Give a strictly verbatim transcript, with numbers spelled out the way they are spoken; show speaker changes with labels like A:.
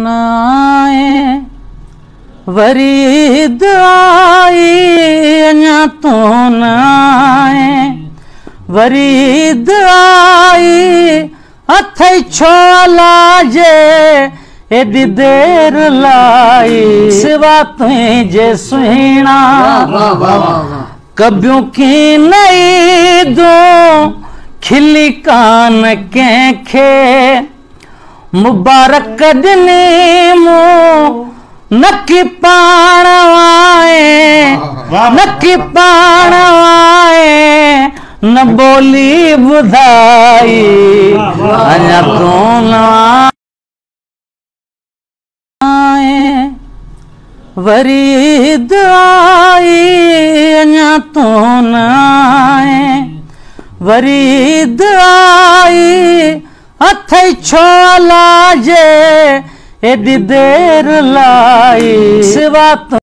A: न आए वरी ईद आई अञा तू न आए वरी ईद आई हथ छो लाजे एडी देर लाई सिवा तुझे सुहिणा कबियों की नई दो खिली कान कंहिंखे मुबारक ॾिनी मूं नकी पाण आए नकी पाण आए न बोली ॿुधाई अञा तू न आए वरी ईद आई अञा तू न आए वरी ईद आई हथ छो लाजे एडी देर लाई सिवा